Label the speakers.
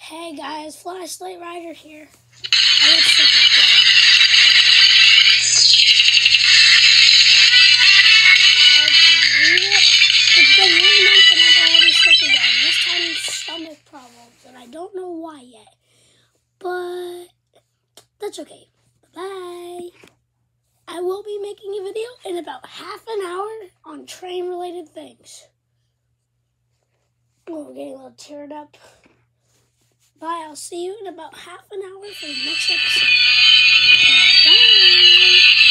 Speaker 1: Hey guys, Flashlight Rider here. I was sick again. Hard to believe it. It's been 1 month and I'm already sick again. This time it's stomach problems and I don't know why yet. But that's okay. Bye-bye. I will be making a video in about half an hour on train-related things. Oh, we're getting a little teared up. Bye, I'll see you in about half an hour for the next episode. Bye-bye.